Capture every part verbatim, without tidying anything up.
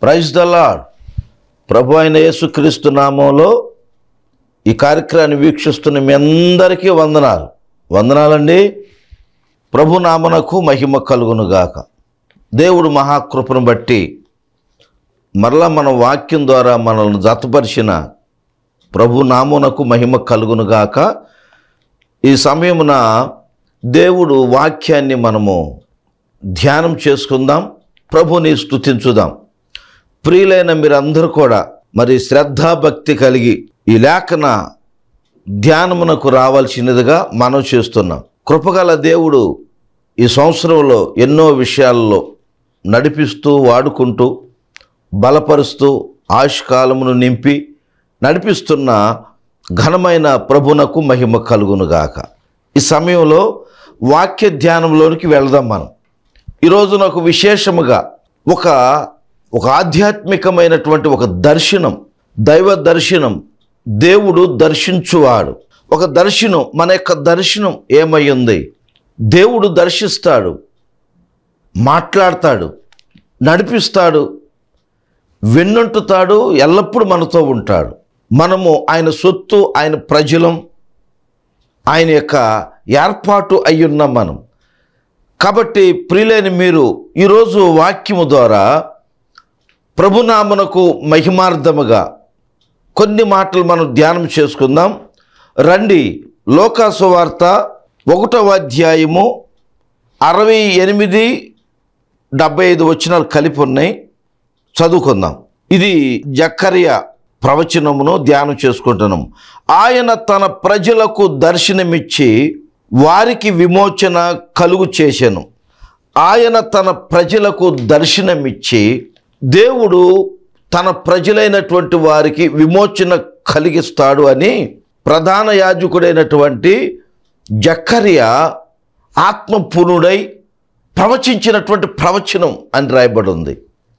Praise the lord. ప్రభు అయిన యేసుక్రీస్తు నామంలో ఈ కార్యక్రమాన్ని వీక్షిస్తున్న మీ అందరికీ వందనాలు వందనాలండి. ప్రభు నామనకు మహిమ కలుగునుగాక. దేవుడు మహాకృపను బట్టి మరలా మన వాక్యం ద్వారా మనల్ని జతపరిచిన ప్రభు నామమునకు మహిమ కలుగునుగాక. ఈ సమయమున దేవుడు వాక్యాన్ని మనము ధ్యానం చేసుకుందాం, ప్రభుని స్తుతించుదాం. ప్రియులైన మీరందరూ కూడా మరి శ్రద్ధాభక్తి కలిగి ఈ లేఖన ధ్యానమునకు రావాల్సినదిగా మనం చేస్తున్నాం. కృపగల దేవుడు ఈ సంవత్సరంలో ఎన్నో విషయాల్లో నడిపిస్తూ వాడుకుంటూ బలపరుస్తూ ఆయుష్కాలమును నింపి నడిపిస్తున్న ఘనమైన ప్రభునకు మహిమ కలుగునుగాక. ఈ సమయంలో వాక్య ధ్యానంలోనికి వెళదాం. మనం ఈరోజు నాకు విశేషముగా ఒక ఒక ఆధ్యాత్మికమైనటువంటి ఒక దర్శనం, దైవ దర్శనం, దేవుడు దర్శించువాడు. ఒక దర్శనం, మన యొక్క దర్శనం ఏమై ఉంది? దేవుడు దర్శిస్తాడు, మాట్లాడతాడు, నడిపిస్తాడు, వెన్నంటుతాడు, ఎల్లప్పుడూ మనతో ఉంటాడు. మనము ఆయన సొత్తు, ఆయన ప్రజలం, ఆయన యొక్క ఏర్పాటు అయ్యున్నాం మనం. కాబట్టి ప్రియులైన మీరు ఈరోజు వాక్యము ద్వారా ప్రభునామనకు మహిమార్థముగా కొన్ని మాటలు మనం ధ్యానం చేసుకుందాం. రండి, లోకాసు వార్త ఒకటవ అధ్యాయము అరవై ఎనిమిది డెబ్బై ఐదు వచనాలు కలిపి ఉన్నాయి, చదువుకుందాం. ఇది జకర్యా ప్రవచనమును ధ్యానం చేసుకుంటున్నాం. ఆయన తన ప్రజలకు దర్శనమిచ్చి వారికి విమోచన కలుగు చేసెను. ఆయన తన ప్రజలకు దర్శనమిచ్చి, దేవుడు తన ప్రజలైనటువంటి వారికి విమోచన కలిగిస్తాడు అని ప్రధాన యాజకుడైనటువంటి జకర్యా ఆత్మపూర్ణుడై ప్రవచించినటువంటి ప్రవచనం అని రాయబడి ఉంది.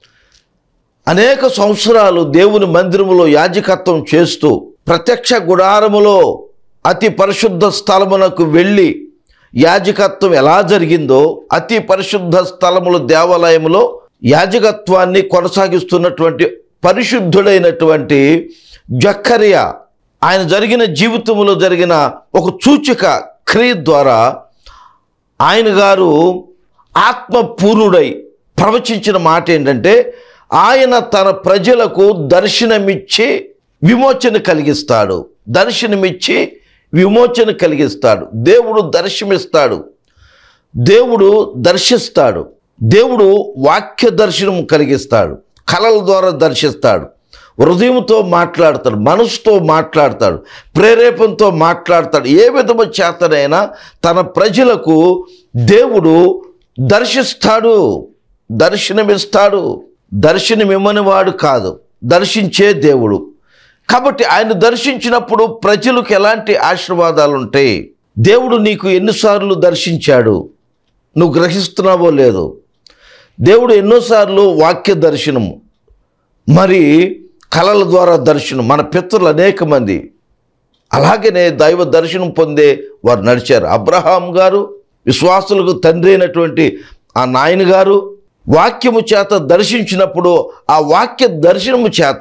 అనేక సంవత్సరాలు దేవుని మందిరములో యాజకత్వం చేస్తూ ప్రత్యక్ష గుడారములో అతి పరిశుద్ధ స్థలమునకు వెళ్ళి యాజకత్వం ఎలా జరిగిందో, అతి పరిశుద్ధ స్థలములు దేవాలయములో యాజకత్వాన్ని కొనసాగిస్తున్నటువంటి పరిశుద్ధుడైనటువంటి జకర్యా, ఆయన జరిగిన జీవితంలో జరిగిన ఒక సూచక క్రియ ద్వారా ఆయన గారు ఆత్మపూర్ణుడై ప్రవచించిన మాట ఏంటంటే, ఆయన తన ప్రజలకు దర్శనమిచ్చి విమోచన కలిగిస్తాడు. దర్శనమిచ్చి విమోచన కలిగిస్తాడు. దేవుడు దర్శనమిస్తాడు, దేవుడు దర్శిస్తాడు, దేవుడు వాక్య దర్శనం కలిగిస్తాడు, కళల ద్వారా దర్శిస్తాడు, హృదయంతో మాట్లాడతాడు, మనసుతో మాట్లాడతాడు, ప్రేరేపణతో మాట్లాడతాడు. ఏ విధము చేతనైనా తన ప్రజలకు దేవుడు దర్శిస్తాడు, దర్శనమిస్తాడు. దర్శనమిమ్మని వాడు కాదు, దర్శించే దేవుడు. కాబట్టి ఆయన దర్శించినప్పుడు ప్రజలకు ఎలాంటి ఆశీర్వాదాలు ఉంటాయి? దేవుడు నీకు ఎన్నిసార్లు దర్శించాడు, నువ్వు గ్రహిస్తున్నావో లేదు. దేవుడు ఎన్నోసార్లు వాక్య దర్శనము, మరి కళల ద్వారా దర్శనం. మన పితరులు అనేక మంది అలాగనే దైవ దర్శనం పొందే వారు నడిచారు. అబ్రహాం గారు, విశ్వాసులకు తండ్రి అయినటువంటి ఆ నాయన గారు వాక్యము చేత దర్శించినప్పుడు ఆ వాక్య దర్శనము చేత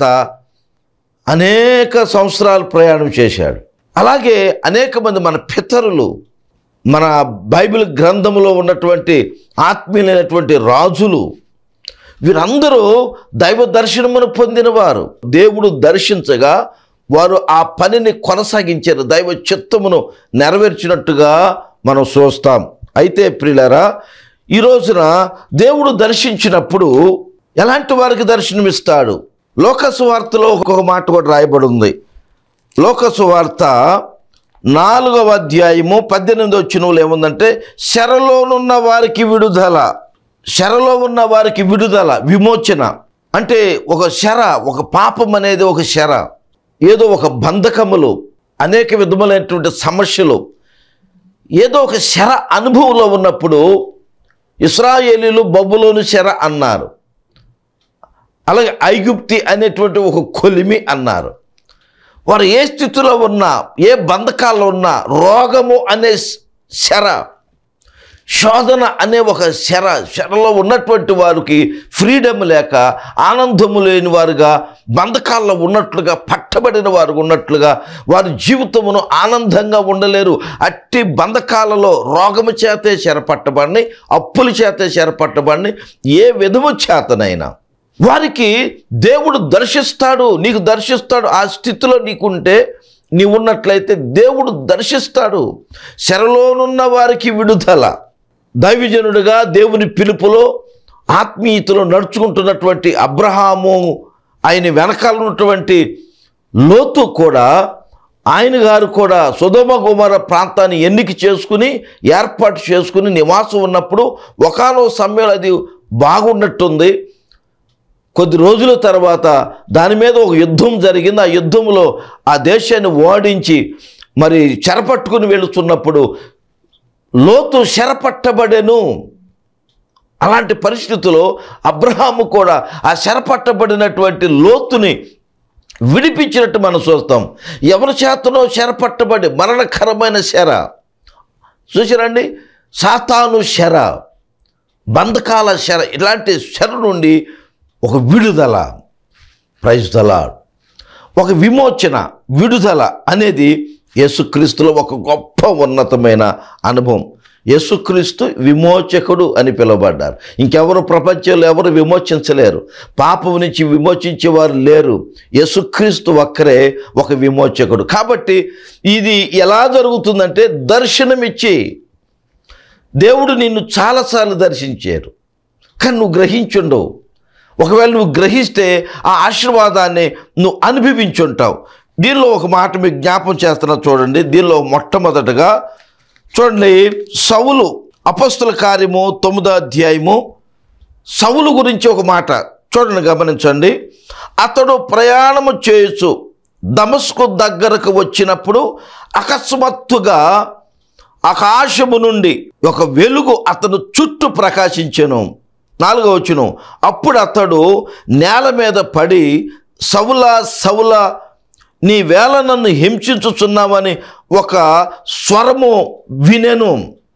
అనేక సంవత్సరాలు ప్రయాణం చేశాడు. అలాగే అనేక మంది మన పితరులు, మన బైబిల్ గ్రంథములో ఉన్నటువంటి ఆత్మీయులైనటువంటి రాజులు, వీరందరూ దైవ దర్శనమును పొందినవారు. దేవుడు దర్శించగా వారు ఆ పనిని కొనసాగించారు, దైవ చిత్తమును నెరవేర్చినట్టుగా మనం చూస్తాం. అయితే ప్రియులారా, ఈ రోజున దేవుడు దర్శించినప్పుడు ఎలాంటి వారికి దర్శనమిస్తాడు? లోకాసు వార్తలో ఒక్కొక్క మాట కూడా రాయబడి ఉంది. లోకాసు వార్త నాలుగవ అధ్యాయము పద్దెనిమిది వచనంలో ఏముందంటే, శరలోనున్న వారికి విడుదల, శరలో ఉన్న వారికి విడుదల, విమోచన. అంటే ఒక శర, ఒక పాపం అనేది ఒక శర, ఏదో ఒక బంధకములు, అనేక విధములైనటువంటి సమస్యలు, ఏదో ఒక శర అనుభవంలో ఉన్నప్పుడు ఇశ్రాయేలీలు బబులోను శర అన్నారు, అలాగే ఐగుప్తి అనేటువంటి ఒక కొలిమి అన్నారు. వారు ఏ స్థితిలో ఉన్నా, ఏ బంధకాల్లో ఉన్నా, రోగము అనే శర, శోధన అనే ఒక శర శరలో ఉన్నటువంటి వారికి ఫ్రీడమ్ లేక ఆనందము లేని వారుగా, బంధకాల్లో ఉన్నట్లుగా, పట్టబడిన వారు ఉన్నట్లుగా వారి జీవితమును ఆనందంగా ఉండలేరు. అట్టి బంధకాలలో రోగము చేతే చెరపట్టబడిని, అప్పుల చేతే చెరపట్టబడిని, ఏ విధము చేతనైనా వారికి దేవుడు దర్శిస్తాడు, నీకు దర్శిస్తాడు. ఆ స్థితిలో నీకుంటే, నీవు ఉన్నట్లయితే దేవుడు దర్శిస్తాడు. శరలోనున్న వారికి విడుదల. దైవజనుడిగా దేవుని పిలుపులో ఆత్మీయతలో నడుచుకుంటున్నటువంటి అబ్రహాము, ఆయన వెనకాల ఉన్నటువంటి లోతు కూడా, ఆయన గారు కూడా సొదొమ గొమొర్రా ప్రాంతాన్ని ఎన్నిక చేసుకుని ఏర్పాటు చేసుకుని నివాసం ఉన్నప్పుడు ఒకానొక సమయంలో అది బాగున్నట్టుంది. కొద్ది రోజుల తర్వాత దాని మీద ఒక యుద్ధం జరిగింది. ఆ యుద్ధంలో ఆ దేశాన్ని ఓడించి మరి చెరపట్టుకుని వెళుతున్నప్పుడు లోతు చెరపట్టబడెను. అలాంటి పరిస్థితుల్లో అబ్రహాము కూడా ఆ చెరపట్టబడినటువంటి లోతుని విడిపించినట్టు మనం చూస్తాం. ఎవరి చేతనో చెరపట్టబడి మరణకరమైన శర, చూసారండి, సాతాను శర, బంధకాల శర, ఇలాంటి శర నుండి ఒక విడుదల, ప్రైజ్ ద లార్డ్, ఒక విమోచన, విడుదల అనేది యేసుక్రీస్తులో ఒక గొప్ప ఉన్నతమైన అనుభవం. యేసుక్రీస్తు విమోచకుడు అని పిలువబడ్డారు. ఇంకెవరు ప్రపంచంలో ఎవరు విమోచించలేరు, పాపం నుంచి విమోచించేవారు లేరు. యేసుక్రీస్తు ఒక్కరే ఒక విమోచకుడు. కాబట్టి ఇది ఎలా జరుగుతుందంటే, దర్శనమిచ్చి దేవుడు నిన్ను చాలాసార్లు దర్శించారు, కానీ నువ్వు గ్రహించుండవు. ఒకవేళ నువ్వు గ్రహిస్తే ఆ ఆశీర్వాదాన్ని నువ్వు అనుభవించుంటావు. దీనిలో ఒక మాట మీకు జ్ఞాపం చేస్తున్నా చూడండి. దీనిలో మొట్టమొదటగా చూడండి, సౌలు, అపొస్తల కార్యము తొమ్మిదో అధ్యాయము సౌలు గురించి ఒక మాట చూడండి, గమనించండి. అతడు ప్రయాణము చేయొచ్చు దమస్కు దగ్గరకు వచ్చినప్పుడు అకస్మాత్తుగా ఆకాశము నుండి ఒక వెలుగు అతను చుట్టూ ప్రకాశించెను. నాలుగో వచనం, అప్పుడు అతడు నేల మీద పడి, సౌలా సౌలా, నీ వేళ నన్ను హింసించుచున్నావని ఒక స్వరము వినెను.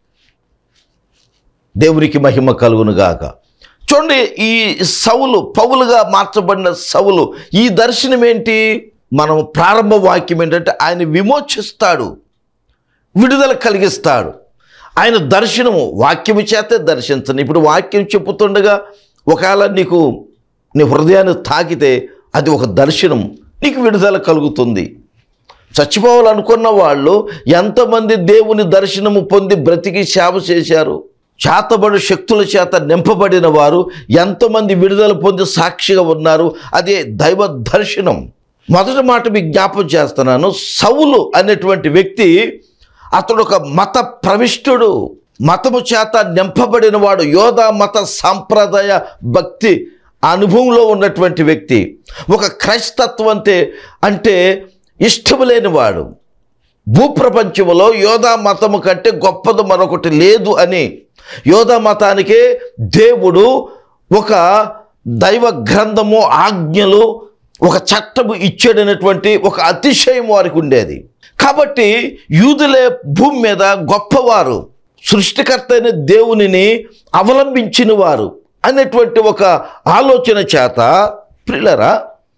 దేవునికి మహిమ కలుగునుగాక. చూడండి, ఈ సౌలు, పౌలుగా మార్చబడిన సౌలు, ఈ దర్శనం ఏంటి? మనం ప్రారంభ వాక్యం ఏంటంటే, ఆయన విమోచిస్తాడు, విడుదల కలిగిస్తాడు. ఆయన దర్శనము వాక్యము చేతే దర్శించను. ఇప్పుడు వాక్యం చెప్పుతుండగా ఒకవేళ నీకు నీ హృదయాన్ని తాకితే అది ఒక దర్శనం, నీకు విడుదల కలుగుతుంది. చచ్చిపోవాలనుకున్న వాళ్ళు ఎంతమంది దేవుని దర్శనము పొంది బ్రతికి సేవ చేశారు. చేతబడు శక్తుల చేత నింపబడిన వారు ఎంతమంది విడుదల పొంది సాక్షిగా ఉన్నారు. అదే దైవ దర్శనం. మొదటి మాట మీకు జ్ఞాపం చేస్తున్నాను. సౌలు అనేటువంటి వ్యక్తి, అతడు ఒక మత ప్రవిష్టుడు, మతము చేత నింపబడిన వాడు, యోధా మత సాంప్రదాయ భక్తి అనుభవంలో ఉన్నటువంటి వ్యక్తి. ఒక క్రైస్తత్వం అంటే అంటే ఇష్టము లేనివాడు. భూప్రపంచంలో యోధా మతము కంటే గొప్పది మరొకటి లేదు అని, యోధా మతానికే దేవుడు ఒక దైవ గ్రంథము, ఆజ్ఞలు, ఒక చట్టము ఇచ్చాడనేటువంటి ఒక అతిశయం వారికి ఉండేది. కాబట్టి యూదులే భూమి మీద గొప్పవారు, సృష్టికర్త అయిన దేవునిని అవలంబించిన వారు అనేటువంటి ఒక ఆలోచన చేత, ప్రియులారా,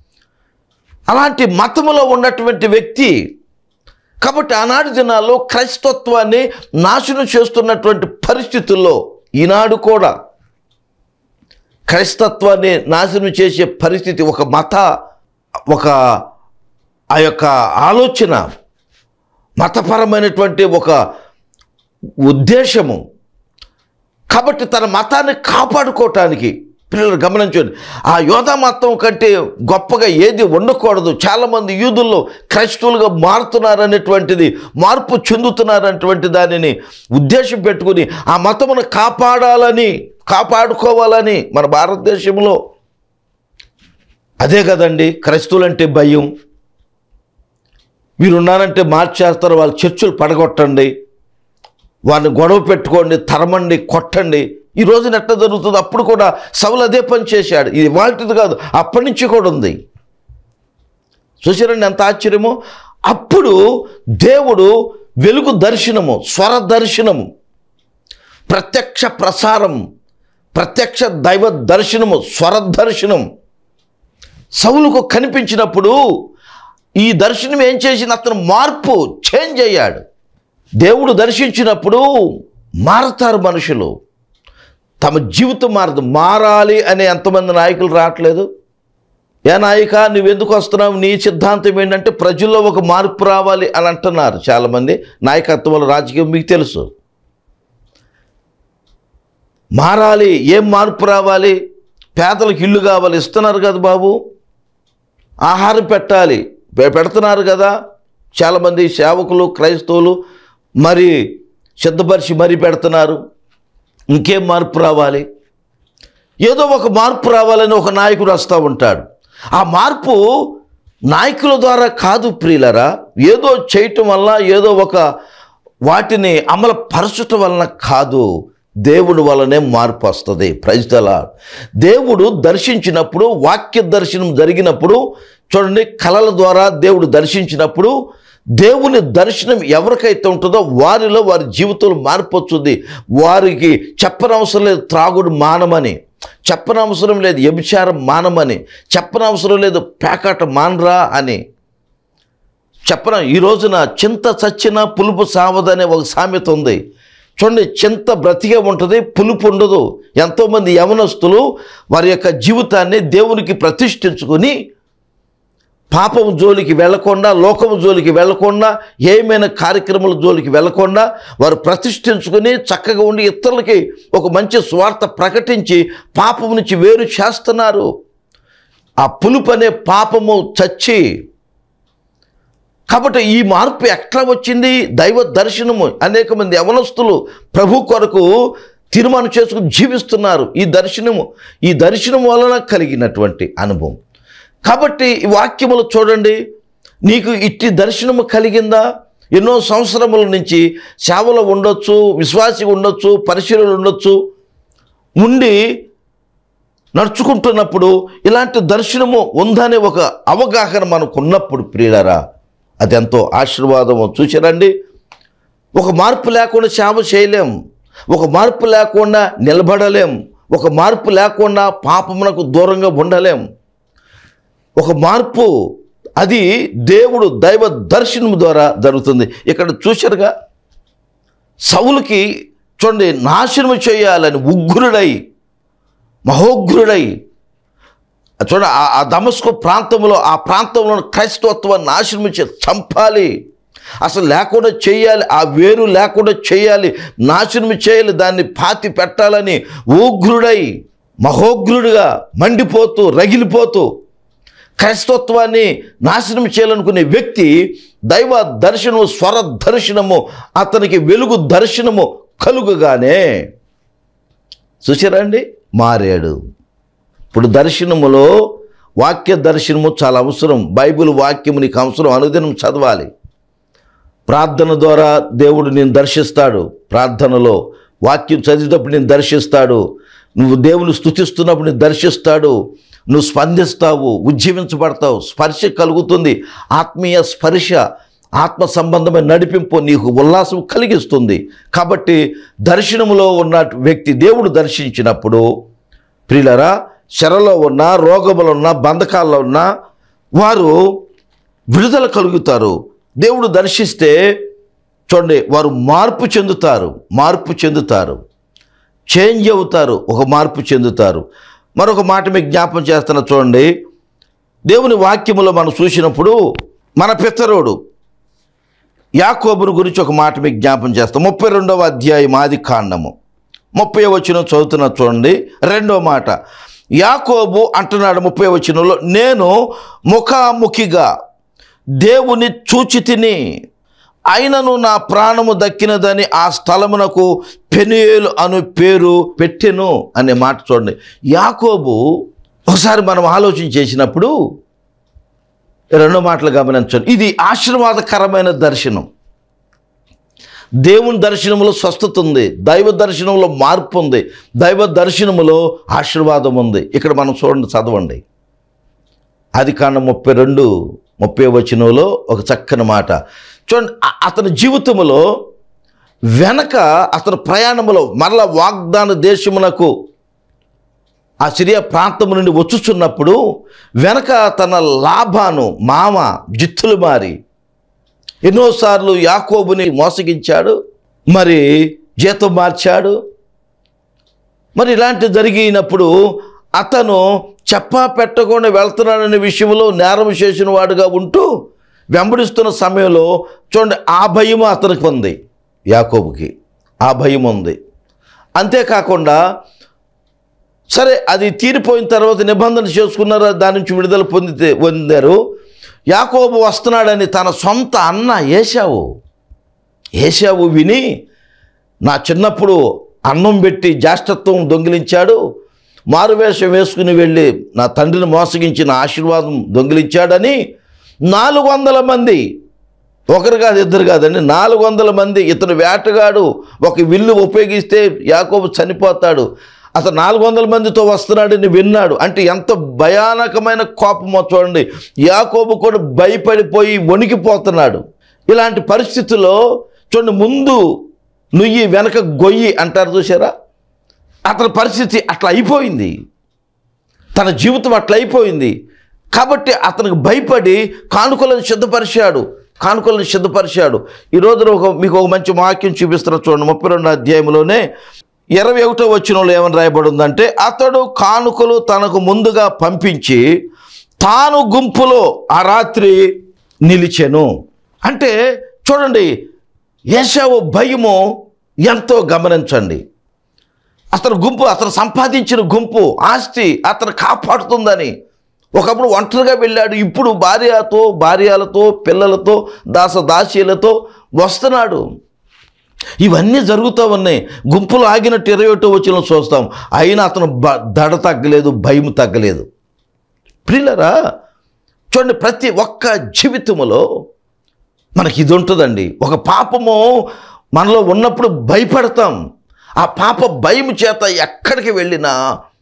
అలాంటి మతములో ఉన్నటువంటి వ్యక్తి. కాబట్టి ఆనాటి దినాల్లో క్రైస్తత్వాన్ని నాశనం చేస్తున్నటువంటి పరిస్థితుల్లో ఈనాడు కూడా క్రైస్తత్వాన్ని నాశనం చేసే పరిస్థితి, ఒక మత ఒక ఆ యొక్క ఆలోచన, మతపరమైనటువంటి ఒక ఉద్దేశము. కాబట్టి తన మతాన్ని కాపాడుకోవటానికి, పిల్లలు గమనించండి, ఆ యోధా మతం కంటే గొప్పగా ఏది ఉండకూడదు. చాలామంది యూదుల్లో క్రైస్తవులుగా మారుతున్నారనేటువంటిది, మార్పు చెందుతున్నారనేటువంటి దానిని ఉద్దేశం పెట్టుకుని ఆ మతమును కాపాడాలని, కాపాడుకోవాలని మన భారతదేశంలో అదే కదండి. క్రైస్తవులంటే భయం, వీరున్నారంటే మార్చేస్తారు, వాళ్ళ చర్చలు పడగొట్టండి, వారిని గొడవ పెట్టుకోండి, తరమండి, కొట్టండి. ఈ రోజున ఎట్లా జరుగుతుంది? అప్పుడు కూడా సౌలు అదే పని చేశాడు. ఇది వాళ్ళది కాదు, అప్పటి నుంచి కూడా ఉంది. చూసారండి ఎంత ఆశ్చర్యమో. అప్పుడు దేవుడు వెలుగు దర్శనము, స్వర దర్శనము, ప్రత్యక్ష ప్రసారం, ప్రత్యక్ష దైవ దర్శనము, స్వర దర్శనం సౌలుకు కనిపించినప్పుడు ఈ దర్శనం ఏం చేసింది? అతను మార్పు, చేంజ్ అయ్యాడు. దేవుడు దర్శించినప్పుడు మారతారు మనుషులు, తమ జీవితం మారదు. మారాలి అనే ఎంతమంది నాయకులు రావట్లేదు? ఏ నాయక నువ్వెందుకు వస్తున్నావు, నీ సిద్ధాంతం ఏంటంటే ప్రజల్లో ఒక మార్పు రావాలి అని అంటున్నారు చాలామంది. నాయకత్వంలో రాజకీయం మీకు తెలుసు. మారాలి, ఏం మార్పు రావాలి? పేదలకు ఇల్లు కావాలి, ఇస్తున్నారు కదా బాబు. ఆహారం పెట్టాలి, పెడుతున్నారు కదా. చాలామంది సేవకులు, క్రైస్తవులు మరి సిద్ధపరిచి మరీ పెడుతున్నారు. ఇంకేం మార్పు రావాలి? ఏదో ఒక మార్పు రావాలని ఒక నాయకుడు వస్తూ ఉంటాడు. ఆ మార్పు నాయకుల ద్వారా కాదు ప్రియులరా, ఏదో చేయటం వల్ల, ఏదో ఒక వాటిని అమలు పరచటం వలన కాదు, దేవుడు వల్లనే మార్పు వస్తుంది. Praise the Lord. దేవుడు దర్శించినప్పుడు, వాక్య దర్శనం జరిగినప్పుడు చూడండి, కళల ద్వారా దేవుడు దర్శించినప్పుడు దేవుని దర్శనం ఎవరికైతే ఉంటుందో వారిలో వారి జీవితంలో మార్పు వస్తుంది. వారికి చెప్పనవసరం లేదు త్రాగుడు మానమని, చెప్పనవసరం లేదు వ్యభిచారం మానమని, చెప్పనవసరం లేదు పేకాట మానరా అని చెప్పన. ఈ రోజున చింత చచ్చిన పులుపు సావదనే ఒక సామెత ఉంది. చూడండి, చింత బ్రతికే ఉంటుంది, పులుపు ఉండదు. ఎంతోమంది యవనస్తులు వారి యొక్క జీవితాన్ని దేవునికి ప్రతిష్ఠించుకొని పాపం జోలికి వెళ్లకుండా, లోకము జోలికి వెళ్లకుండా, ఏమైనా కార్యక్రమాల జోలికి వెళ్లకుండా వారు ప్రతిష్ఠించుకొని చక్కగా ఉండి ఇతరులకి ఒక మంచి స్వార్థ ప్రకటించి పాపం నుంచి వేరు చేస్తున్నారు. ఆ పులుపు అనే పాపము చచ్చి. కాబట్టి ఈ మార్పు ఎట్లా వచ్చింది? దైవ దర్శనము. అనేక మంది యవనస్తులు ప్రభు కొరకు తీర్మానం చేసుకుని జీవిస్తున్నారు. ఈ దర్శనము ఈ దర్శనం వలన కలిగినటువంటి అనుభవం. కాబట్టి ఈ వాక్యములు చూడండి, నీకు ఇట్టి దర్శనము కలిగిందా? ఎన్నో సంవత్సరముల నుంచి సేవలో ఉండొచ్చు, విశ్వాసి ఉండొచ్చు, పరిశీలనలు ఉండొచ్చు, ఉండి నడుచుకుంటున్నప్పుడు ఇలాంటి దర్శనము ఉందనే ఒక అవగాహన మనకు ఉన్నప్పుడు ప్రియులారా, అదెంతో ఆశీర్వాదము. చూసారండి, ఒక మార్పు లేకుండా సేవ చేయలేం, ఒక మార్పు లేకుండా నిలబడలేం, ఒక మార్పు లేకుండా పాపమునకు దూరంగా ఉండలేం. ఒక మార్పు అది దేవుడు దైవ దర్శనం ద్వారా జరుగుతుంది. ఇక్కడ చూశారుగా, సౌలుకి చూడండి నాశనం చేయాలని ఉగ్రుడై, మహోగ్రుడై చూడ ఆ దమస్కు ప్రాంతంలో, ఆ ప్రాంతంలో క్రైస్తవత్వాన్ని నాశనం చే చంపాలి, అసలు లేకుండా చేయాలి, ఆ వేరు లేకుండా చేయాలి, నాశనం చేయాలి, దాన్ని పాతి పెట్టాలని ఉగ్రుడై మహోగ్రుడిగా మండిపోతూ రగిలిపోతూ క్రైస్తవత్వాన్ని నాశనం చేయాలనుకునే వ్యక్తి దైవ దర్శనము, స్వర దర్శనము, అతనికి వెలుగు దర్శనము కలుగుగానే చూసారండి మారాడు. ఇప్పుడు దర్శనములో వాక్య దర్శనము చాలా అవసరం. బైబిల్ వాక్యము నీకు అవసరం, అనుదినం చదవాలి. ప్రార్థన ద్వారా దేవుడు నేను దర్శిస్తాడు. ప్రార్థనలో వాక్యం చదివేటప్పుడు నేను దర్శిస్తాడు. నువ్వు దేవుని స్తుతిస్తున్నప్పుడు నేను దర్శిస్తాడు. నువ్వు స్పందిస్తావు, ఉజ్జీవించబడతావు, స్పర్శ కలుగుతుంది. ఆత్మీయ స్పర్శ, ఆత్మ సంబంధమైన నడిపింపు నీకు ఉల్లాసం కలిగిస్తుంది. కాబట్టి దర్శనములో ఉన్న వ్యక్తి దేవుడు దర్శించినప్పుడు ప్రియులరా, శరలో ఉన్న, రోగములో ఉన్న, బంధకాల్లో ఉన్న వారు విడుదల కలుగుతారు. దేవుడు దర్శిస్తే చూడండి వారు మార్పు చెందుతారు, మార్పు చెందుతారు, చేంజ్ అవుతారు, ఒక మార్పు చెందుతారు. మరొక మాట మీకు జ్ఞాపం చేస్తున్నా చూడండి, దేవుని వాక్యములో మనం చూసినప్పుడు మన పితరుడు యాకోబుని గురించి ఒక మాట మీకు జ్ఞాపం చేస్తాం. ముప్పై రెండవ అధ్యాయం ఆది కాండము ముప్పై వచనం చదువుతున్నా చూడండి. రెండవ మాట యాకోబు అంటున్నాడు ముప్పై వచనంలో, నేను ముఖాముఖిగా దేవుని చూచి తిని, అయినను నా ప్రాణము దక్కినదని ఆ స్థలమునకు పెనీయేలు అను పేరు పెట్టెను అనే మాట చూడండి. యాకోబు ఒకసారి మనం ఆలోచన చేసినప్పుడు రెండో మాటలు గమనించండి. ఇది ఆశీర్వాదకరమైన దర్శనం. దేవుని దర్శనములో స్వస్థత ఉంది, దైవ దర్శనంలో మార్పు ఉంది, దైవ దర్శనములో ఆశీర్వాదం ఉంది. ఇక్కడ మనం చూడండి, చదవండి. ఆది కాండం ముప్పై రెండు ముప్పై వచనంలో ఒక చక్కని మాట చూడండి. అతని జీవితంలో వెనక అతని ప్రయాణంలో మరల వాగ్దాన దేశమునకు ఆ సిరియా ప్రాంతం నుండి వచ్చుచున్నప్పుడు వెనక తన లాభాను మామ జిత్తులు మారి ఎన్నోసార్లు యాకోబుని మోసగించాడు, మరి జీతం మార్చాడు. మరి ఇలాంటి జరిగినప్పుడు అతను చెప్పా పెట్టకుండా వెళ్తున్నాడనే విషయంలో నేరం చేసిన వాడుగా ఉంటూ వెంబడిస్తున్న సమయంలో చూడండి, ఆ భయం అతనికి ఉంది, యాకోబుకి ఆ భయం ఉంది. అంతేకాకుండా సరే అది తీరిపోయిన తర్వాత నిబంధన చేసుకున్నారు, దాని నుంచి విడుదల పొందితే పొందారు. యాకోబు వస్తున్నాడని తన సొంత అన్న ఏశావు ఏశావు విని, నా చిన్నప్పుడు అన్నం పెట్టి జ్యేష్ఠత్వం దొంగిలించాడు, మారువేషం వేసుకుని వెళ్ళి నా తండ్రిని మోసగించిన ఆశీర్వాదం దొంగిలించాడని నాలుగు వందల మంది, ఒకరు కాదు ఇద్దరు కాదండి, నాలుగు వందల మంది, ఇతను వేటగాడు, ఒక విల్లు ఉపయోగిస్తే యాకోబు చనిపోతాడు, అతను నాలుగు వందల మందితో వస్తున్నాడని విన్నాడు. అంటే ఎంత భయానకమైన కోపమో చూడండి. యాకోబు కూడా భయపడిపోయి వణికిపోతున్నాడు. ఇలాంటి పరిస్థితుల్లో చూడండి, ముందు నుయ్యి వెనక గొయ్యి అంటారు చూసారా, అతని పరిస్థితి అట్లా అయిపోయింది, తన జీవితం అట్లా అయిపోయింది. కాబట్టి అతనికి భయపడి కానుకలను సిద్ధపరిచాడు కానుకలను సిద్ధపరిచాడు ఈ రోజున ఒక మీకు ఒక మంచి వాక్యం చూపిస్తున్నా చూడండి. ముప్పై రెండో అధ్యాయంలోనే ఇరవై ఒకటో వచనంలో ఏమని రాయబడి ఉందంటే, అతడు కానుకలు తనకు ముందుగా పంపించి తాను గుంపులో ఆ రాత్రి నిలిచెను. అంటే చూడండి, ఏశావు భయము ఎంతో గమనించండి. అతను గుంపు, అతను సంపాదించిన గుంపు ఆస్తి అతను కాపాడుతుందని ఒకప్పుడు ఒంటరిగా వెళ్ళాడు, ఇప్పుడు భార్యతో భార్యలతో పిల్లలతో దాసదాసీలతో వస్తున్నాడు. ఇవన్నీ జరుగుతూ ఉన్నాయి. గుంపులు ఆగినట్టు ఇరవై ఒకటో వచనం చూస్తాం. అయినా అతను బ దడ తగ్గలేదు, భయం తగ్గలేదు. ప్రియులరా చూడండి, ప్రతి ఒక్క జీవితంలో మనకి ఇది ఉంటుందండి. ఒక పాపము మనలో ఉన్నప్పుడు భయపడతాం. ఆ పాప భయం చేత ఎక్కడికి వెళ్ళినా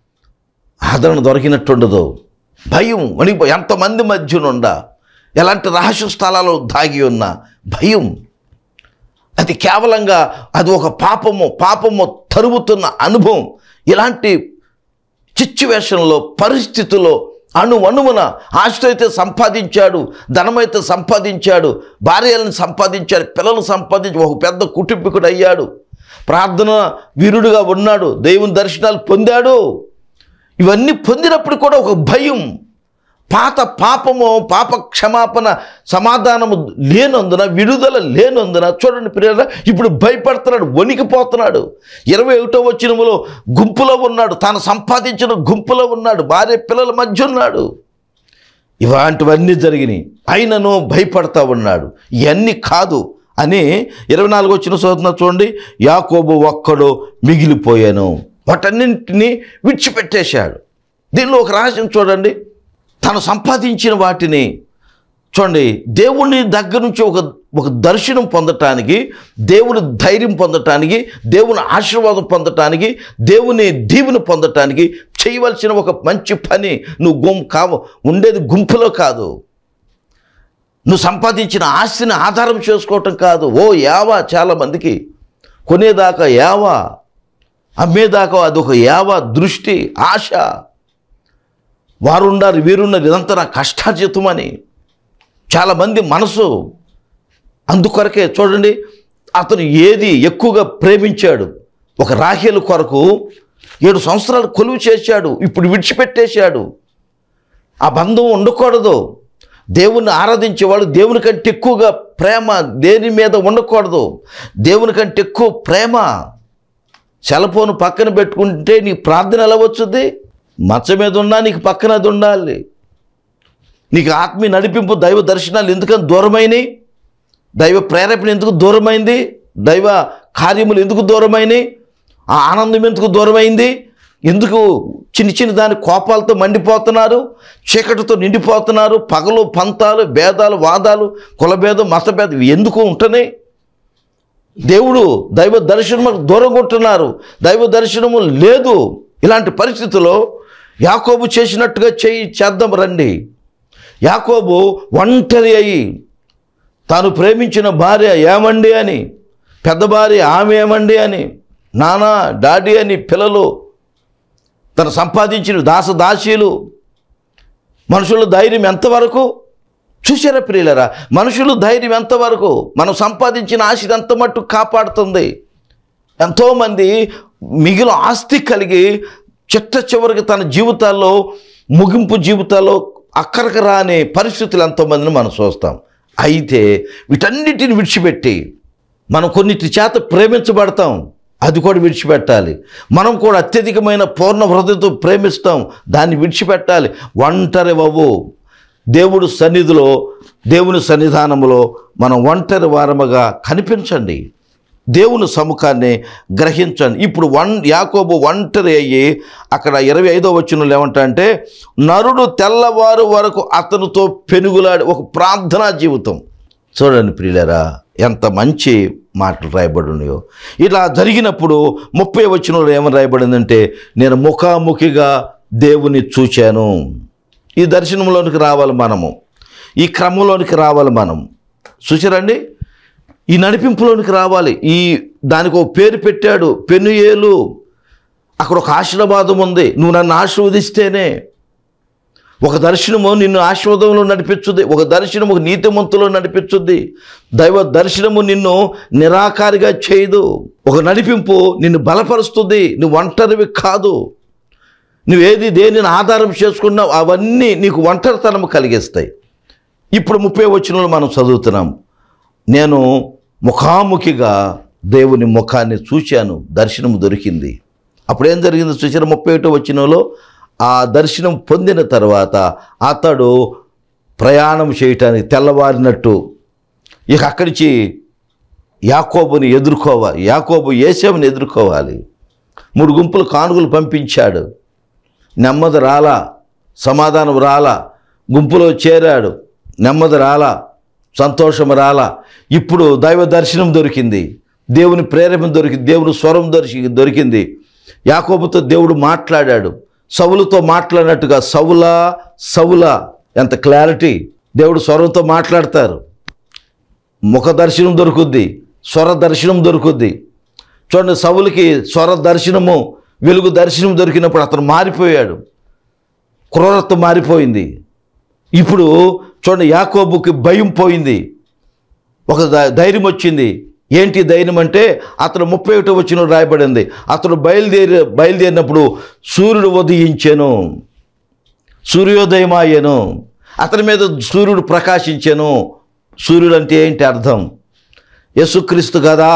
ఆదరణ దొరికినట్టు ఉండదు. భయం వణిపో ఎంతమంది మధ్యనుండా, ఎలాంటి రహస్య స్థలాల్లో దాగి ఉన్న భయం, అది కేవలంగా అది ఒక పాపము పాపము తరుముతున్న అనుభవం. ఇలాంటి సిచ్యువేషన్లో పరిస్థితుల్లో అణు అణువున ఆస్తి అయితే సంపాదించాడు, ధనమైతే సంపాదించాడు, భార్యలను సంపాదించాడు, పిల్లలు సంపాదించి ఒక పెద్ద కుటుంబీకుడు అయ్యాడు, ప్రార్థన వీరుడుగా ఉన్నాడు, దేవుని దర్శనాలు పొందాడు. ఇవన్నీ పొందినప్పుడు కూడా ఒక భయం, పాత పాపము పాప క్షమాపణ సమాధానము లేనందున, విడుదల లేనందున చూడండి ప్రియులారా, ఇప్పుడు భయపడుతున్నాడు, వణికిపోతున్నాడు. ఇరవై ఒకటో వచనములో గుంపులో ఉన్నాడు, తాను సంపాదించిన గుంపులో ఉన్నాడు, భార్య పిల్లల మధ్య ఉన్నాడు. ఇలాంటివన్నీ జరిగినాయి, అయినను భయపడతా ఉన్నాడు. ఇవన్నీ కాదు అని ఇరవై నాలుగు వచ్చిన చదువుతున్నా చూడండి. యాకోబు ఒక్కడు మిగిలిపోయాను, వాటన్నింటినీ విడిచిపెట్టేశాడు. దీనిలో ఒక రహస్యం చూడండి, తను సంపాదించిన వాటిని చూడండి, దేవుని దగ్గర నుంచి ఒక ఒక దర్శనం పొందటానికి, దేవుని ధైర్యం పొందటానికి, దేవుని ఆశీర్వాదం పొందటానికి, దేవుని దీవెన పొందటానికి చేయవలసిన ఒక మంచి పని. నువ్వు గుం కావు ఉండేది గుంపులో కాదు, నువ్వు సంపాదించిన ఆస్తిని ఆధారం చేసుకోవటం కాదు. ఓ యావా, చాలామందికి కొనేదాకా యావా, అమ్మేదాకా అదొక యావా దృష్టి, ఆశ. వారున్నారు వీరున్నారు, ఇదంతా నా కష్టార్జితమని చాలామంది మనసు. అందుకొరకే చూడండి, అతను ఏది ఎక్కువగా ప్రేమించాడు, ఒక రాహేలు కొరకు ఏడు సంవత్సరాలు కొలువు చేశాడు, ఇప్పుడు విడిచిపెట్టేశాడు. ఆ బంధం ఉండకూడదు. దేవుణ్ణి ఆరాధించేవాళ్ళు దేవుని కంటే ఎక్కువగా ప్రేమ దేని మీద ఉండకూడదు. దేవుని కంటే ఎక్కువ ప్రేమ. సెలఫోన్ పక్కన పెట్టుకుంటే నీ ప్రార్థన ఎలా వచ్చుద్ది? మంచం మీద ఉన్నా నీకు పక్కన అది ఉండాలి. నీకు ఆత్మీయ నడిపింపు, దైవ దర్శనాలు ఎందుకని దూరమైనవి? దైవ ప్రేరేపణ ఎందుకు దూరమైంది? దైవ కార్యములు ఎందుకు దూరమైనవి? ఆ ఆనందం ఎందుకు దూరమైంది? ఎందుకు చిన్న చిన్న దాని కోపాలతో మండిపోతున్నారు, చీకటితో నిండిపోతున్నారు? పగలు పంతాలు, భేదాలు, వాదాలు, కులభేదం, మతభేదం ఎందుకు ఉంటున్నాయి? దేవుడు దైవ దర్శనము దూరంగా ఉంటున్నారు, దైవ దర్శనము లేదు. ఇలాంటి పరిస్థితుల్లో యాకోబు చేసినట్టుగా చేయి చేద్దాం రండి. యాకోబు ఒంటరి అయి తాను ప్రేమించిన భార్య ఏమండి అని పెద్ద భార్య ఆమె ఏమండి అని, నానా డాడీ అని పిల్లలు, తను సంపాదించిన దాస దాసీలు, మనుషుల ధైర్యం ఎంతవరకు చూసారా ప్రియులరా? మనుషులు ధైర్యం ఎంతవరకు, మనం సంపాదించిన ఆశ ఎంత మట్టు కాపాడుతుంది. ఎంతోమంది మిగిలిన ఆస్తి కలిగి చిట్ట చివరికి తన జీవితాల్లో ముగింపు జీవితాల్లో అక్కడికి రాని పరిస్థితులు ఎంతోమందిని మనం చూస్తాం. అయితే వీటన్నిటిని విడిచిపెట్టి మనం కొన్నిటి చేత ప్రేమించబడతాం, అది కూడా విడిచిపెట్టాలి. మనం కూడా అత్యధికమైన పూర్ణ హృదయంతో ప్రేమిస్తాం, దాన్ని విడిచిపెట్టాలి. ఒంటరి అవ్వు. దేవుడు సన్నిధిలో, దేవుని సన్నిధానంలో మనం ఒంటరి వారముగా కనిపించండి, దేవుని సముఖాన్ని గ్రహించండి. ఇప్పుడు వన్ యాకోబు ఒంటరి అయ్యి అక్కడ ఇరవై ఐదో వచనంలో ఏమంటా అంటే, నరుడు తెల్లవారు వరకు అతనితో పెనుగులాడి, ఒక ప్రార్థనా జీవితం. చూడండి ప్రియులారా, ఎంత మంచి మాటలు రాయబడి ఉన్నాయో. ఇలా జరిగినప్పుడు ముప్పై వచనంలో ఏమని రాయబడిందంటే, నేను ముఖాముఖిగా దేవుని చూచాను. ఈ దర్శనంలోనికి రావాలి మనము, ఈ క్రమంలోనికి రావాలి మనం. చూసారండి, ఈ నడిపింపులోనికి రావాలి. ఈ దానికి ఒక పేరు పెట్టాడు, పెనుయేలు. అక్కడ ఒక ఆశీర్వాదం ఉంది. నువ్వు నన్ను ఆశీర్వదిస్తేనే ఒక దర్శనము నిన్ను ఆశీర్వాదంలో నడిపించుద్ది, ఒక దర్శనము నీతిమంతులో నడిపించుద్ది. దైవ దర్శనము నిన్ను నిరాకారిగా చేయదు. ఒక నడిపింపు నిన్ను బలపరుస్తుంది. నువ్వు ఒంటరివి కాదు. నువ్వేది దేనిని ఆధారం చేసుకున్నావు అవన్నీ నీకు ఒంటరితనం కలిగిస్తాయి. ఇప్పుడు ముప్పై వచనంలో మనం చదువుతున్నాం, నేను ముఖాముఖిగా దేవుని ముఖాన్ని చూశాను, దర్శనం దొరికింది. అప్పుడేం జరిగింది చూసారు? ముప్పై ఒకటో వచనంలో ఆ దర్శనం పొందిన తర్వాత అతడు ప్రయాణం చేయటానికి తెల్లవారినట్టు ఇక అక్కడి నుంచి యాకోబుని ఎదుర్కోవాలి. యాకోబు యేసేవుని ఎదుర్కోవాలి. మూడు గుంపులు కానుకలు పంపించాడు, నెమ్మది రాలా, సమాధానం రాలా. గుంపులో చేరాడు, నెమ్మది రాలా, సంతోషం రాలా. ఇప్పుడు దైవ దర్శనం దొరికింది, దేవుని ప్రేరేపణ దొరికింది, దేవుని స్వరం దొరికి దొరికింది. యాకోబుతో దేవుడు మాట్లాడాడు, సౌలుతో మాట్లాడినట్టుగా, సౌలా సౌలా. ఎంత క్లారిటీ! దేవుడు స్వరంతో మాట్లాడతారు. ముఖ దర్శనం దొరుకుద్ది, స్వర దర్శనం దొరుకుద్ది. చూడండి, సౌలుకి స్వర దర్శనము, వెలుగు దర్శనం దొరికినప్పుడు అతను మారిపోయాడు, క్రూరత్వం మారిపోయింది. ఇప్పుడు చూడండి, యాకోబుకి భయం పోయింది, ఒక ధైర్యం వచ్చింది. ఏంటి ధైర్యం అంటే, అతను ముప్పై ఒకటో వచనం రాయబడింది, అతను బయలుదేరి బయలుదేరినప్పుడు సూర్యుడు ఉదయించెను, సూర్యోదయం అయ్యాను, అతని మీద సూర్యుడు ప్రకాశించెను. సూర్యుడు అంటే ఏంటి అర్థం? యేసుక్రీస్తు కదా,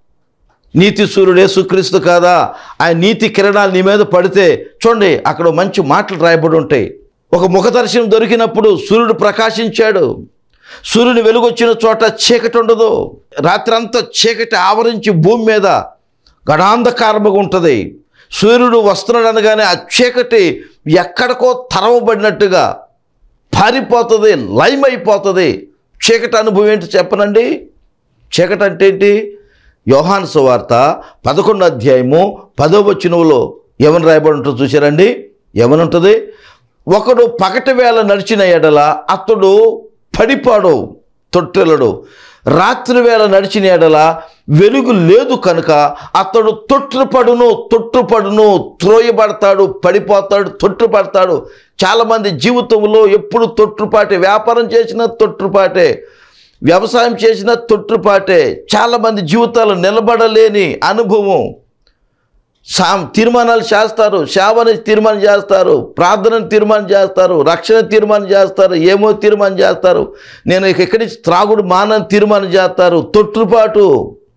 నీతి సూర్యుడు యేసుక్రీస్తు కాదా? ఆయన నీతి కిరణాలు నీ మీద పడితే చూడండి, అక్కడ మంచి మాటలు రాయబడి ఉంటాయి. ఒక ముఖ దర్శనం దొరికినప్పుడు సూర్యుడు ప్రకాశించాడు. సూర్యుని వెలుగొచ్చిన చోట చీకటి ఉండదు. రాత్రి అంతా చీకటి ఆవరించి భూమి మీద గడాంధకారముగా ఉంటుంది. సూర్యుడు వస్తున్నాడు అనగానే ఆ చీకటి ఎక్కడికో తరవబడినట్టుగా పారిపోతుంది, లయమైపోతుంది. చీకటి అనుభవం ఏంటి చెప్పనండి? చీకటి అంటే ఏంటి? యోహాను సువార్త పదకొండు అధ్యాయము పదో వచనంలో ఏమని రాయబడి ఉంటుందో చూసారండి? ఏమనుంటుంది? ఒకడు పగటి వేళ నడిచిన ఎడల అతడు పడిపాడు, తొట్టెలడు. రాత్రి వేళ నడిచిన ఎడల వెలుగు లేదు కనుక అతడు తొట్టుపడును తొట్టుపడును త్రోయబడతాడు, పడిపోతాడు, తొట్టుపడతాడు. చాలామంది జీవితంలో ఎప్పుడు తొట్టుపాటే, వ్యాపారం చేసిన తొట్టుపాటే, వ్యవసాయం చేసిన తొట్టుపాటే. చాలామంది జీవితాలు నిలబడలేని అనుభవం. సా తీర్మానాలు చేస్తారు, సేవని తీర్మానం చేస్తారు, ప్రార్థనను తీర్మానం చేస్తారు, రక్షణ తీర్మానం చేస్తారు, ఏమో తీర్మానం చేస్తారు, నేను ఎక్కడి నుంచి త్రాగుడు మానని తీర్మానం చేస్తారు. తొట్టుపాటు.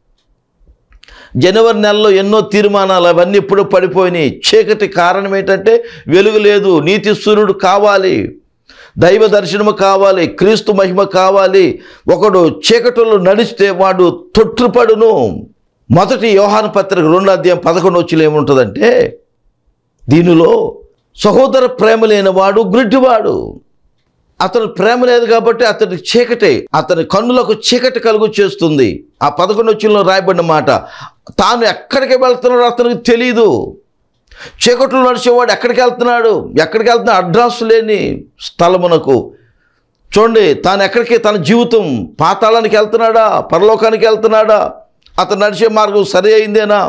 జనవరి నెలలో ఎన్నో తీర్మానాలు, అవన్నీ ఇప్పుడు పడిపోయినాయి. చీకటి కారణం ఏంటంటే వెలుగు లేదు. నీతి సూర్యుడు కావాలి, దైవ దర్శనము కావాలి, క్రీస్తు మహిమ కావాలి. ఒకడు చీకటిలో నడిస్తే వాడు తొట్టుపడును. మొదటి యోహాను పత్రిక రెండో అధ్యాయం పదకొండు వచ్చిలో ఏముంటుందంటే, దీనిలో సహోదర ప్రేమ లేని వాడు గుడ్డివాడు. అతను ప్రేమ లేదు కాబట్టి అతని చీకటి, అతని కన్నులకు చీకటి కలుగు చేస్తుంది. ఆ పదకొండు వచ్చిలో రాయబడిన మాట. తాను ఎక్కడికి వెళ్తున్నాడో అతనికి తెలియదు. చీకట్లో నడిచేవాడు ఎక్కడికి వెళ్తున్నాడు, ఎక్కడికి వెళ్తున్నాడు అడ్రస్ లేని స్థలమునకు. చూడండి, తాను ఎక్కడికి, తన జీవితం పాతాళానికి వెళ్తున్నాడా, పరలోకానికి వెళ్తున్నాడా, అతను నడిచే మార్గం సరి అయిందేనా?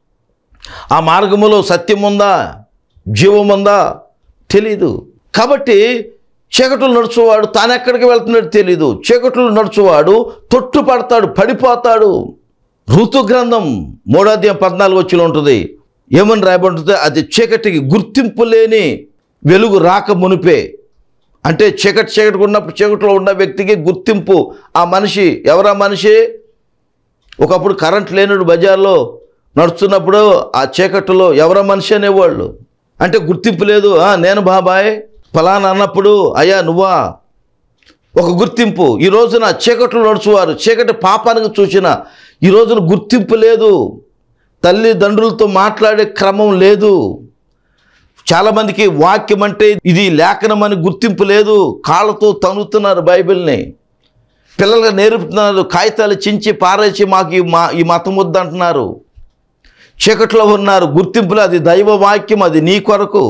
ఆ మార్గములో సత్యం ఉందా, జీవం ఉందా? తెలీదు. కాబట్టి చీకట్లు నడుచువాడు తాను ఎక్కడికి వెళ్తున్నాడు తెలీదు. చీకట్లు నడుచువాడు తొట్టు పడతాడు, పడిపోతాడు. ఋతు గ్రంథం మూడో అధ్యాయం పద్నాలుగు వచ్చిలో ఉంటుంది. ఏమని రాయబడుతుంది? అది చీకటికి గుర్తింపు లేని వెలుగు రాక మునిపే. అంటే చీకటి చీకటికి ఉన్నప్పుడు చీకటిలో ఉన్న వ్యక్తికి గుర్తింపు. ఆ మనిషి ఎవరా మనిషి? ఒకప్పుడు కరెంట్ లేనుడు బజార్లో నడుస్తున్నప్పుడు ఆ చీకటిలో ఎవరా మనిషి అనేవాళ్ళు. అంటే గుర్తింపు లేదు. నేను బాబాయ్ ఫలానా అన్నప్పుడు అయ్యా నువ్వా, ఒక గుర్తింపు. ఈ రోజున చీకట్లు నడుచువారు చీకటి పాపానికి చూసిన ఈ రోజున గుర్తింపు లేదు. తల్లిదండ్రులతో మాట్లాడే క్రమం లేదు. చాలామందికి వాక్యం అంటే ఇది లేఖనం అని గుర్తింపు లేదు. కాళ్ళతో తనుతున్నారు బైబిల్ని, పిల్లలుగా నేర్పుతున్నారు. కాగితాలు చించి పారేసి మాకు ఈ మా ఈ మతం వద్దంటున్నారు. చీకట్లో ఉన్నారు. గుర్తింపులు అది దైవ వాక్యం, అది నీ కొరకు.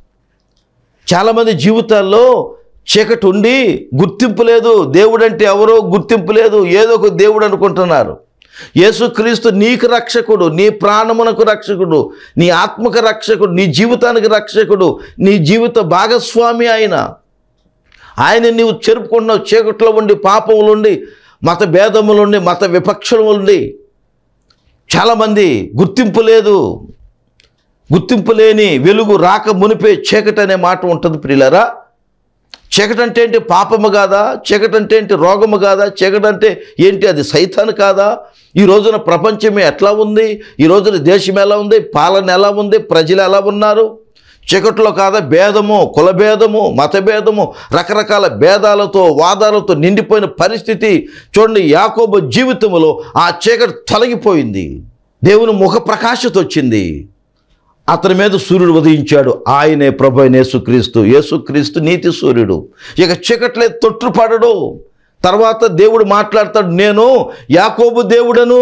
చాలామంది జీవితాల్లో చీకటి ఉండి గుర్తింపు లేదు. దేవుడు అంటే ఎవరో గుర్తింపు లేదు. ఏదో ఒక దేవుడు అనుకుంటున్నారు. యేసుక్రీస్తు నీకు రక్షకుడు, నీ ప్రాణమునకు రక్షకుడు, నీ ఆత్మకు రక్షకుడు, నీ జీవితానికి రక్షకుడు, నీ జీవిత భాగస్వామి ఆయన. ఆయన నీవు చెరుపుకుంటున్నావు. చీకట్లో ఉండి, పాపములుండి, మత భేదములుండి, మత విపక్షములుండి. చాలామంది గుర్తింపు లేదు. గుర్తింపు లేని వెలుగు రాక మునిపే చీకటి అనే మాట ఉంటుంది ప్రియులారా. చీకటి అంటే ఏంటి? పాపము కాదా? చీకటి అంటే ఏంటి? రోగము కాదా? చీకటి అంటే ఏంటి? అది సైతాను కాదా? ఈ రోజున ప్రపంచమే ఎట్లా ఉంది? ఈ రోజున దేశం ఎలా ఉంది? పాలన ఎలా ఉంది? ప్రజలు ఎలా ఉన్నారు? చీకట్లో కాదా? భేదము, కులభేదము, మతభేదము, రకరకాల భేదాలతో వాదాలతో నిండిపోయిన పరిస్థితి. చూడండి, యాకోబు జీవితంలో ఆ చీకటి తొలగిపోయింది. దేవుని ముఖ ప్రకాశత వచ్చింది. అతని మీద సూర్యుడు ఉదయించాడు. ఆయనే ప్రభు అయిన యేసుక్రీస్తు. యేసుక్రీస్తు నీతి సూర్యుడు. ఇక చీకట్లే తొట్టుపడడు. తర్వాత దేవుడు మాట్లాడతాడు, నేను యాకోబు దేవుడను.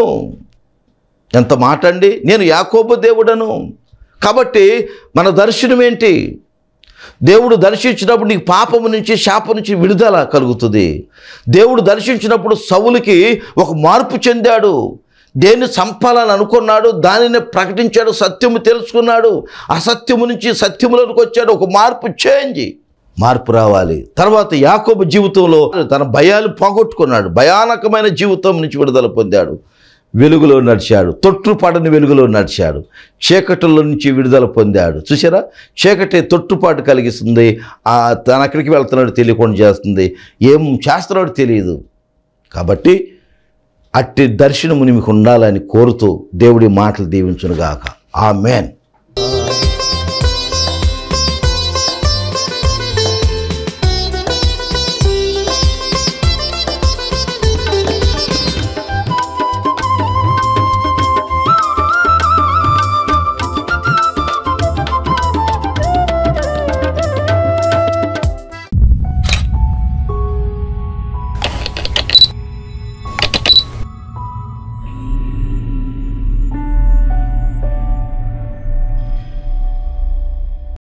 ఎంత మాట అండి! నేను యాకోబు దేవుడను. కాబట్టి మన దర్శనం ఏంటి? దేవుడు దర్శించినప్పుడు నీకు పాపము నుంచి, శాపం నుంచి విడుదల కలుగుతుంది. దేవుడు దర్శించినప్పుడు సౌలుకి ఒక మార్పు చెందాడు. దేన్ని చంపాలని అనుకున్నాడు, దానిని ప్రకటించాడు. సత్యము తెలుసుకున్నాడు. అసత్యము నుంచి సత్యములోకి వచ్చాడు. ఒక మార్పు, చేంజ్, మార్పు రావాలి. తర్వాత యాకోబు జీవితంలో తన భయాలు పోగొట్టుకున్నాడు. భయానకమైన జీవితం నుంచి విడుదల పొందాడు. వెలుగులో నడిచాడు. తొట్టుపాటని వెలుగులో నడిచాడు. చీకటిలో నుంచి విడుదల పొందాడు. చూసారా, చీకటి తొట్టుపాటు కలిగిస్తుంది. ఆ తన ఎక్కడికి వెళ్తున్నాడు తెలియకుండా చేస్తుంది. ఏం చేస్తున్నాడో తెలియదు. కాబట్టి అట్టి దర్శనము మీకు ఉండాలని కోరుతూ దేవుడి మాటలు దీవించునుగాక. ఆమేన్.